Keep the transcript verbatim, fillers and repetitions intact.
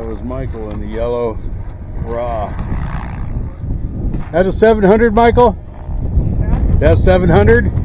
was Michael in the yellow raw. That a seven hundred, Michael? That's seven hundred?